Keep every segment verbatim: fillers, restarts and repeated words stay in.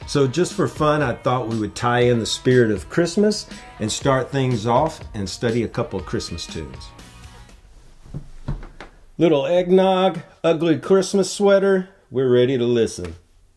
So just for fun, I thought we would tie in the spirit of Christmas and start things off and study a couple of Christmas tunes. Little eggnog, ugly Christmas sweater, we're ready to listen.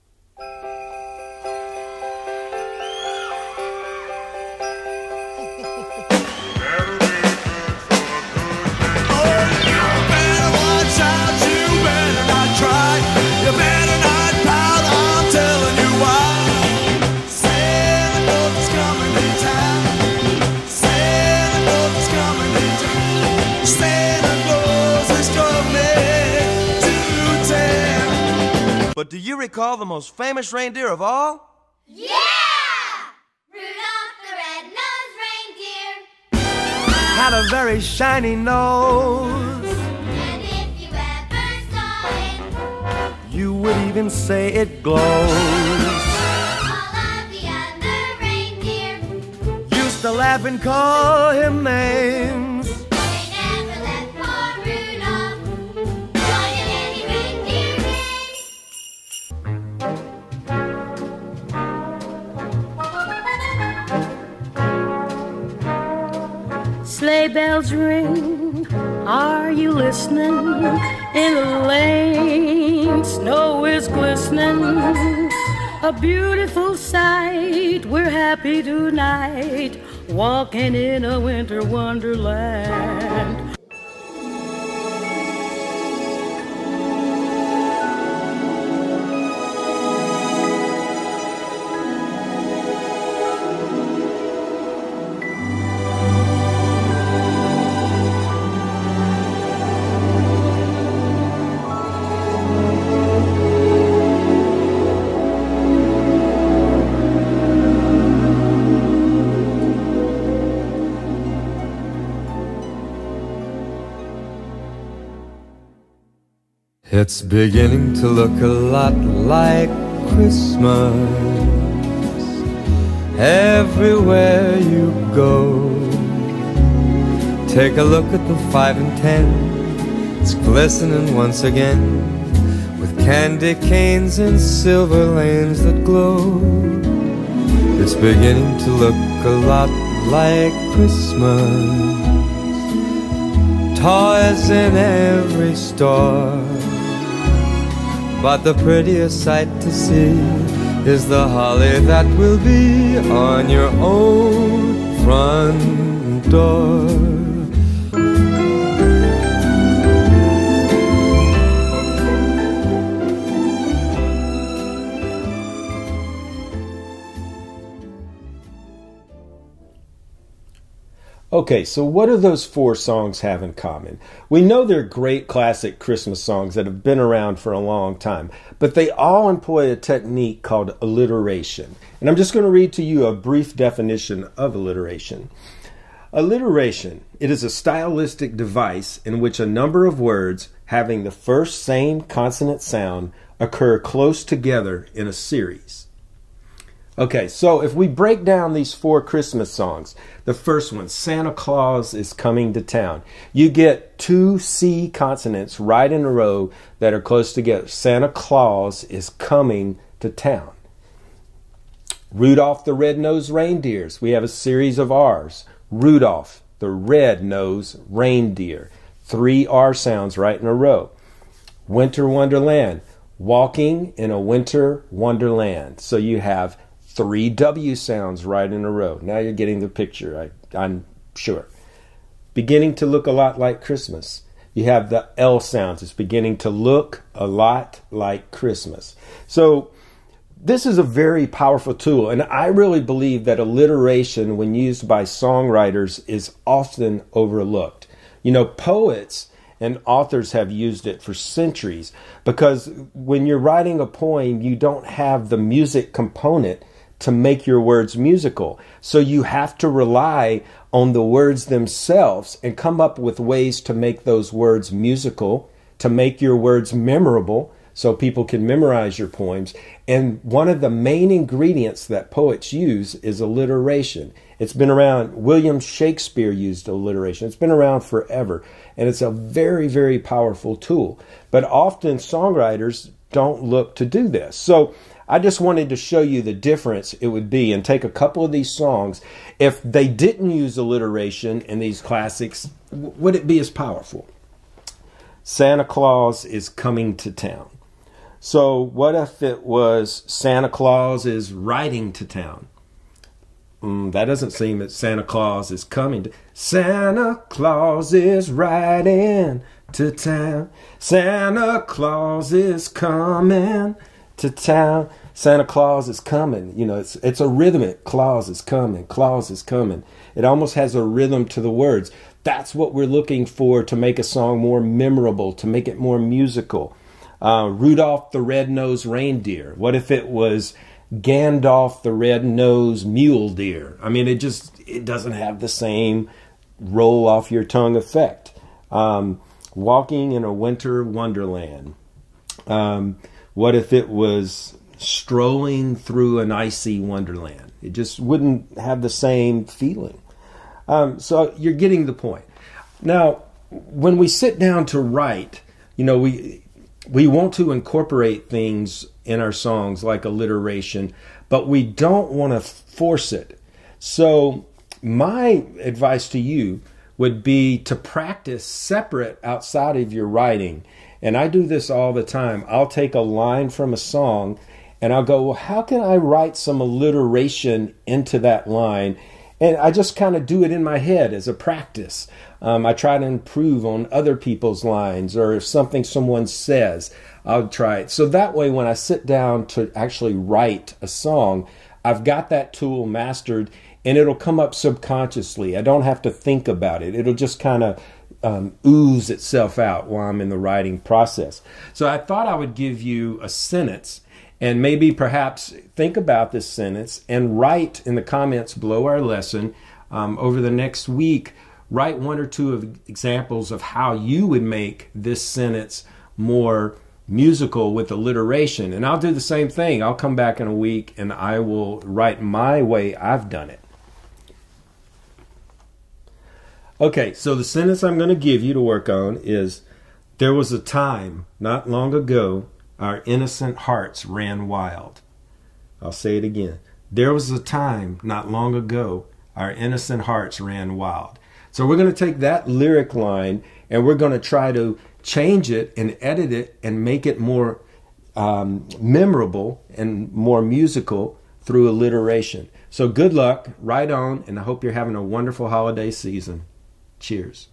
But do you recall the most famous reindeer of all? Yeah! Rudolph the red-nosed reindeer had a very shiny nose. And if you ever saw it, you would even say it glows. All of the other reindeer used to laugh and call him names. They never let poor Rudolph join in any reindeer race. Sleigh bells ring, are you listening? In the lane, snow is glistening. A beautiful sight, we're happy tonight, walking in a winter wonderland. It's beginning to look a lot like Christmas everywhere you go. Take a look at the five and ten, it's glistening once again with candy canes and silver lanes that glow. It's beginning to look a lot like Christmas. Toys in every store, but the prettiest sight to see is the holly that will be on your own front door. Okay, so what do those four songs have in common? We know they're great classic Christmas songs that have been around for a long time, but they all employ a technique called alliteration. And I'm just going to read to you a brief definition of alliteration. Alliteration, it is a stylistic device in which a number of words having the first same consonant sound occur close together in a series. Okay, so if we break down these four Christmas songs, the first one, Santa Claus is Coming to Town. You get two C consonants right in a row that are close together. Santa Claus is coming to town. Rudolph the Red-Nosed Reindeers. We have a series of R's. Rudolph the Red-Nosed Reindeer. Three R sounds right in a row. Winter Wonderland. Walking in a winter wonderland. So you have three W sounds right in a row. Now you're getting the picture, I, I'm sure. Beginning to look a lot like Christmas. You have the L sounds. It's beginning to look a lot like Christmas. So this is a very powerful tool, and I really believe that alliteration, when used by songwriters, is often overlooked. You know, poets and authors have used it for centuries because when you're writing a poem, you don't have the music component to make your words musical. So you have to rely on the words themselves and come up with ways to make those words musical, to make your words memorable so people can memorize your poems. And one of the main ingredients that poets use is alliteration. It's been around. William Shakespeare used alliteration. It's been around forever. And it's a very, very powerful tool. But often songwriters don't look to do this. So I just wanted to show you the difference it would be and take a couple of these songs. If they didn't use alliteration in these classics, would it be as powerful? Santa Claus is coming to town. So what if it was Santa Claus is riding to town? Mm, that doesn't seem that Santa Claus is coming to... Santa Claus is riding to town. Santa Claus is coming to town. Santa Claus is coming. You know, it's it's a rhythmic. Claus is coming. Claus is coming. It almost has a rhythm to the words. That's what we're looking for to make a song more memorable, to make it more musical. Uh, Rudolph the Red-Nosed Reindeer. What if it was Gandalf the Red-Nosed Mule Deer? I mean, it just, it doesn't have the same roll off your tongue effect. Um, Walking in a Winter Wonderland. Um, what if it was strolling through an icy wonderland? It just wouldn't have the same feeling. Um, so you're getting the point. Now, when we sit down to write, you know, we we want to incorporate things in our songs like alliteration, but we don't want to force it. So my advice to you would be to practice separate outside of your writing. And I do this all the time. I'll take a line from a song and I'll go, well, how can I write some alliteration into that line? And I just kind of do it in my head as a practice. Um, I try to improve on other people's lines, or if something someone says, I'll try it. So that way, when I sit down to actually write a song, I've got that tool mastered and it'll come up subconsciously. I don't have to think about it. It'll just kind of um, ooze itself out while I'm in the writing process. So I thought I would give you a sentence and maybe perhaps think about this sentence and write in the comments below our lesson um, over the next week. Write one or two of examples of how you would make this sentence more musical with alliteration. And I'll do the same thing. I'll come back in a week and I will write my way I've done it. Okay, so the sentence I'm going to give you to work on is, there was a time not long ago our innocent hearts ran wild. I'll say it again. There was a time not long ago our innocent hearts ran wild. So we're going to take that lyric line and we're going to try to change it and edit it and make it more um, memorable and more musical through alliteration. So good luck, write on, and I hope you're having a wonderful holiday season. Cheers.